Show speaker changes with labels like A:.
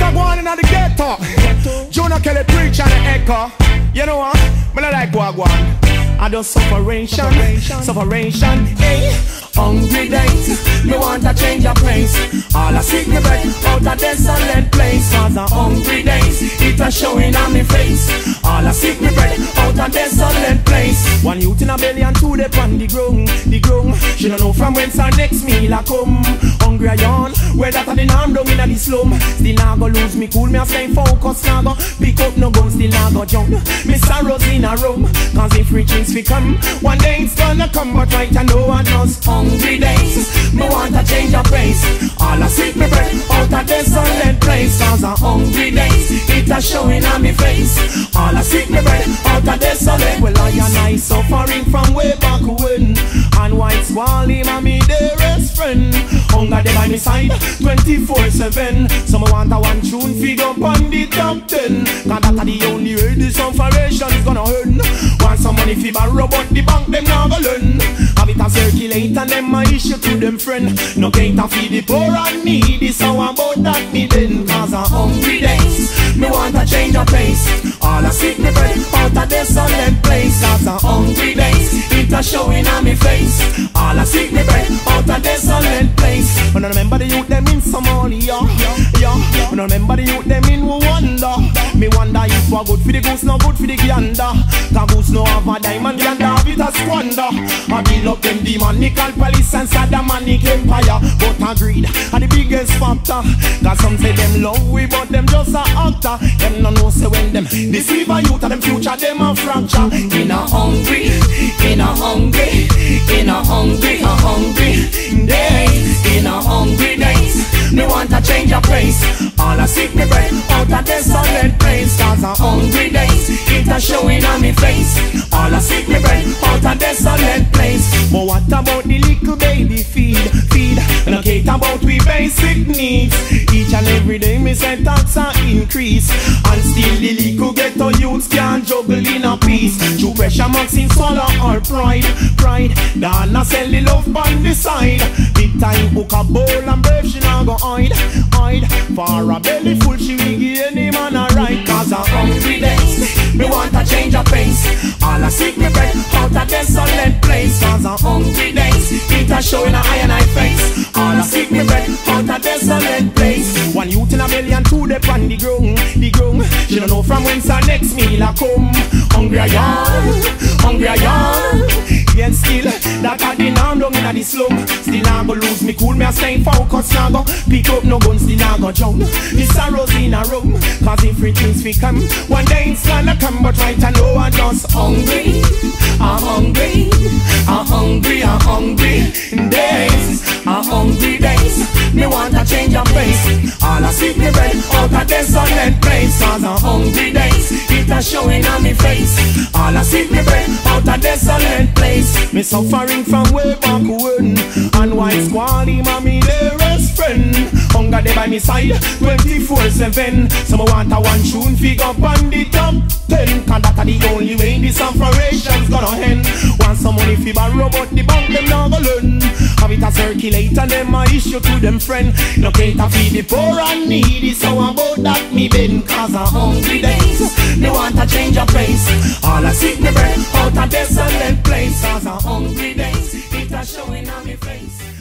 A: a go on in the ghetto. Jonah Kelly preach and echo. You know what? Me not like go on. I do sufferation, hey. Hungry days, me want to change a place. All I seek me bread out of desolate place. Cause the hungry days, it a showing on me face. All I seek me bread out of desolate place. One youth in a belly and two dey on the ground. She don't know from whence her next meal a come. Hungry I yawn, where that a the arm down in a the slum. Still not go lose me cool, me a stay focused. Now go pick up no gun, still not go jump. Me sorrows in a room, cause if riches fi come, one day it's gonna come. But right I know I just hungry days, me want to change a place. All I seek me bread out of desolate place. Cause the hungry days, it a showing on me face. All I seek me bread out of desolate. Well I and I suffering from way back when. And white squall him and me dearest friend. Hunger dey by me side 24/7. So me want a one tune feed up on the top 10. Cause that a the only way this operation's gonna earn. Want some money fi borrow but the bank them not go learn. Have it a circulate and them a issue to them friend. No gain to feed the poor and needy. So about that me then. Cause a hungry days, me want to change a place. All I seek me bread out of desolate place. Cause a hungry days, it a showing on me face. All I seek me bread out of desolate place. When I remember the youth them in Somalia, yeah. When I remember the youth them in Rwanda, me wonder if what good for the goose, not good for the gander. Cause goose no have a diamond, gander have it a squander. I build up them demonical police and Saddamanic empire. But agreed are the biggest factor. Cause some say them love we, but them just a actor. Them no know say when them deceive a youth of them future, them a fracture. In a hungry days, in a hungry days, me want to change a place. All I seek me bread out of desolate place. Cause a hungry days, it a showing on me face. All I seek me bread out of desolate place. But what about the little baby feed? And I care about we basic needs. Each and every day me say tax a increase. And still the little ghetto youths can't juggle in a piece. Through pressure max in swallow or pride. Donna sell the love on the side. Big time book a bowl and brave she not go hide. For a belly full she will give any man a right. Cause a hungry days, me want to change a pace. All I seek me bread out of desolate place. Cause a hungry days, it a showing a eye and eye face. All I seek me bread out of desolate place. One youth in a belly and two dey on the ground. She don't know from whence her next meal a come. Hungry I yawn. Yet still, that a the norm down in the slum. Still not go lose me cool, me a stay focused. Now go pick up no guns, still not go jump. The sorrows in a room, cause if things fi come, one day it's gonna come. But right I know I'm just hungry. I'm hungry days. I'm hungry days. Me want to change a place. All I seek me bread out of desolate place. Cause I'm hungry days, it a showing on me face. All I seek me bread out of desolate place. Me suffering from way back when. And white squall him and me dearest friend. Hunger dey by me side 24/7. So me want a one tune figure up on the top 10. Cause that a the only way this operation's gonna end. Want some money fi borrow but the bank them not go learn. Have it a circulate and them a issue to them friend. No care to feed the poor and needy. So about that me been. Cause a hungry days, me want to change a place. All I seek me bread out of desolate place. Cause a hungry days, it a showing on me face.